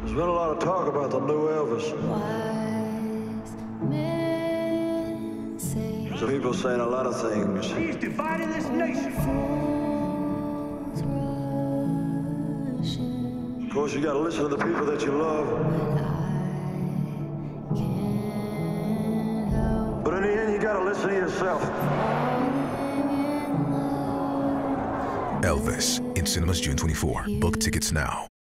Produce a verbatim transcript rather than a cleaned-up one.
There's been a lot of talk about the new Elvis. Wise men say So people saying a lot of things. He's dividing this nation. fools rushing, Of course, you gotta listen to the people that you love. but I can't help But in the end, you gotta listen to yourself. falling in love. Elvis in cinemas June twenty-fourth. Book tickets now.